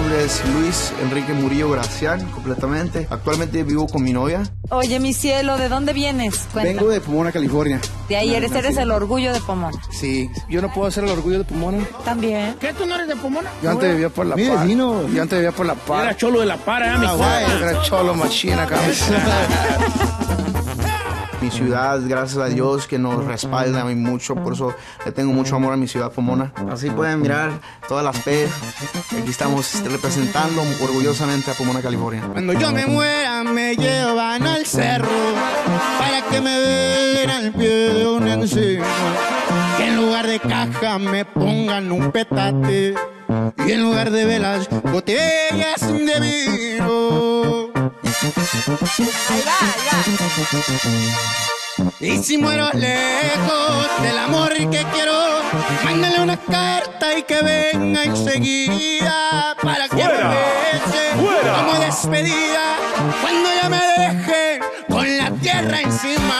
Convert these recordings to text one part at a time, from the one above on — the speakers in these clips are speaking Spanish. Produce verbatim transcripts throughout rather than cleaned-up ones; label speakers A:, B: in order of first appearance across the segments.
A: nombre es Luis Enrique Murillo Gracián, completamente. Actualmente vivo con mi novia.
B: Oye, mi cielo, ¿de dónde vienes? Cuenta.
C: Vengo de Pomona, California.
B: De ahí eres, eres el orgullo de Pomona.
C: Sí, yo no puedo ser el orgullo de Pomona.
B: También.
D: ¿Qué, tú no eres de Pomona?
C: Yo antes vivía por La Par. Mi vecino. Yo antes vivía por La Par.
D: Era cholo de La Par, ¿eh? Mi
C: ah, Era cholo machina acá.
A: Mi ciudad, gracias a Dios, que nos respalda a mí mucho, por eso le tengo mucho amor a mi ciudad Pomona. Así pueden mirar todas las P. Aquí estamos representando orgullosamente a Pomona, California.
C: Cuando yo me muera me llevan al cerro para que me den al pie de un encino. Que en lugar de caja me pongan un petate y en lugar de velas, botellas de vino.
B: Ahí va, ahí
C: va. Y si muero lejos del amor que quiero, mándale una carta y que venga enseguida para que me bese como despedida cuando ella me deje con la tierra encima.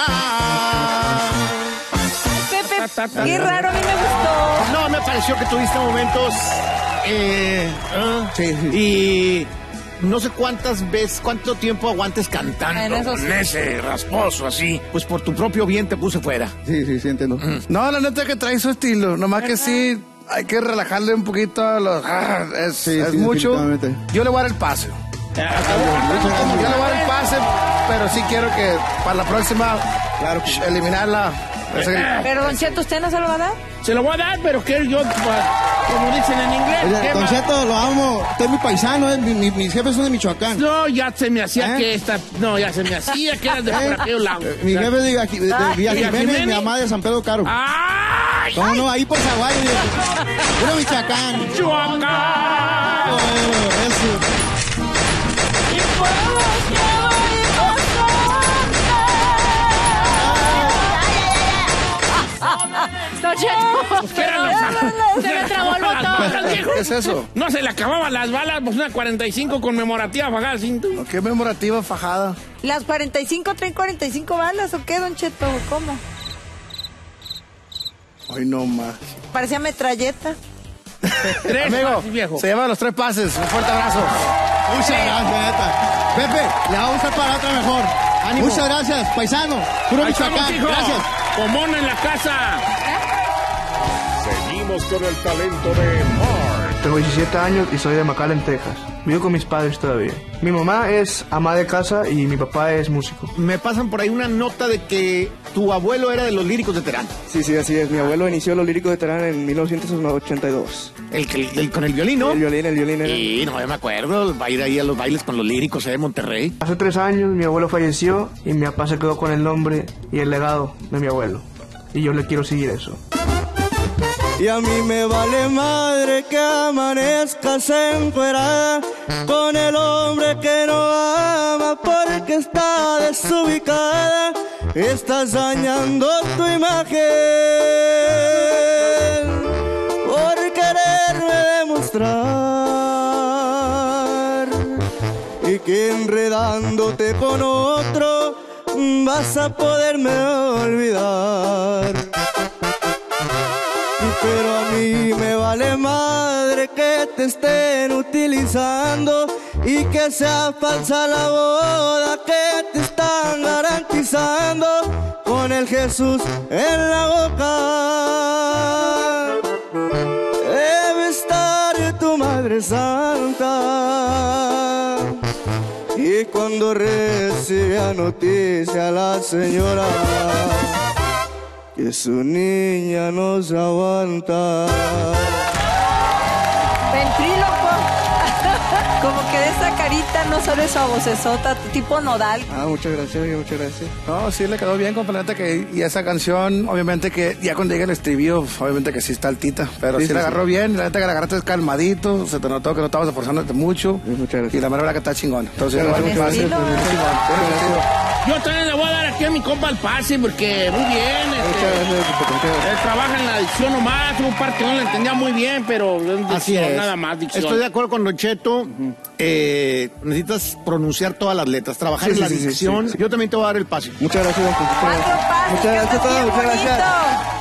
B: Pepe, qué raro, a mí me gustó.
D: No, me pareció que tuviste momentos eh, uh,
C: sí, sí.
D: Y no sé cuántas veces, cuánto tiempo aguantes cantando
B: eso sí.
D: con ese rasposo así. Pues por tu propio bien te puse fuera.
C: Sí, sí, sí, entiendo. Mm. No, la neta que trae su estilo, nomás que sí hay que relajarle un poquito a los... Ah, es sí, es sí, mucho. Yo le voy a dar el pase. Yo le voy a dar el pase, pero sí quiero que para la próxima, claro, eliminarla.
B: Pero, Don Cheto, ¿usted no se lo va a dar?
D: Se lo voy a dar, pero quiero yo, como dicen en inglés.
C: Oye, Don Cheto, lo amo. Usted es mi paisano, eh. mi, mi, mis jefes son de Michoacán.
D: No, ya se me hacía ¿Eh? que esta... No, ya se me hacía que eras de por aquellos lados.
C: Mi jefe de, de, de, de Villa Jiménez y mi mamá de San Pedro Caro.
D: ¡Ay!
C: ¿Cómo no? Ahí por Zaguayo. Puro Michoacán.
D: ¡Michoacán!
C: Oh, eso.
B: Y por
D: Se me trabó el botón.
C: ¿Qué es eso?
D: No se le acababan las balas, pues una cuarenta y cinco conmemorativa fajada, ¿sí?
C: ¿Qué memorativa fajada?
B: ¿Las cuarenta y cinco traen cuarenta y cinco balas o qué, Don Cheto? ¿Cómo?
C: Ay, no más.
B: Parecía metralleta.
D: Tres
C: Amigo,
D: pases, viejo.
C: Se llevan los tres pases. Un fuerte abrazo. Muchas gracias, neta. Pepe, le vamos a para otra mejor. Ánimo. Muchas gracias, paisano. Puro Michoacán. Gracias.
D: Pomona en la casa.
E: Seguimos con el talento de Mark.
F: Tengo diecisiete años y soy de McAllen, Texas. Vivo con mis padres todavía. Mi mamá es ama de casa y mi papá es músico.
D: Me pasan por ahí una nota de que tu abuelo era de los Líricos de Terán.
F: Sí, sí, así es. Mi abuelo inició los Líricos de Terán en mil novecientos ochenta y dos.
D: ¿El, el, el con el violín, no?
F: El violín, el violín era.
D: Sí, no, yo me acuerdo. Va a ir ahí a los bailes con los Líricos de Monterrey.
F: Hace tres años mi abuelo falleció y mi papá se quedó con el nombre y el legado de mi abuelo. Y yo le quiero seguir eso.
G: Y a mí me vale madre que amanezcas encuerada con el hombre que no ama porque está desubicada. Estás dañando tu imagen por quererme demostrar y que enredándote con otro vas a poderme olvidar. Pero a mí me vale madre que te estén utilizando y que sea falsa la boda que te están garantizando con el Jesús en la boca. Debe estar tu Madre Santa y cuando reciba noticia la señora que su niña no se aguanta.
B: Ventríloco. Como que de esa carita, no solo esa vocesota, tipo Nodal.
F: Ah, muchas gracias, muchas gracias.
C: No, sí le quedó bien, completamente que y esa canción, obviamente que ya cuando llega el estribillo, obviamente que sí está altita, pero sí, sí, sí la agarró sí. bien, la neta que la agarraste calmadito, se te notó que no estabas esforzándote mucho.
F: Sí, muchas gracias.
C: Y la verdad que está chingón. Entonces,
F: bueno,
C: muchas
F: gracias.
D: Yo también le voy a dar aquí a mi compa el pase porque muy bien. Este, él trabaja en la dicción nomás, un par que no le entendía muy bien, pero
C: así es.
D: Nada más dicción.
C: Estoy de acuerdo con Don Cheto. Uh-huh. eh, necesitas pronunciar todas las letras, trabajar sí, en sí, la sí, dicción. Sí, sí. Yo también te voy a dar el pase.
F: Muchas gracias.
B: Cuatro pases.
F: Muchas gracias a todos. Muchas gracias.